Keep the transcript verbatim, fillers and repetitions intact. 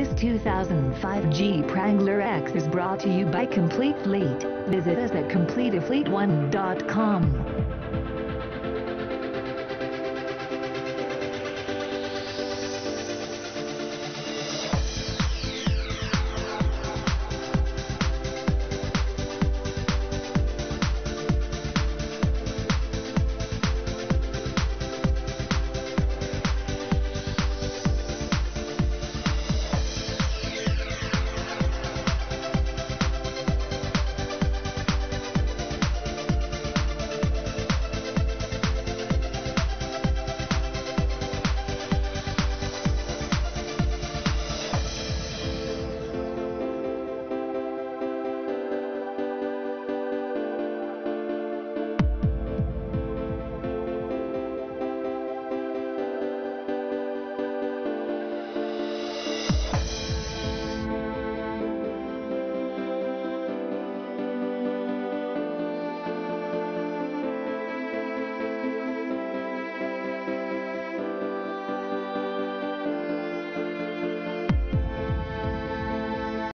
This two thousand five Jeep Wrangler X is brought to you by Complete Fleet. Visit us at complete fleet one dot com.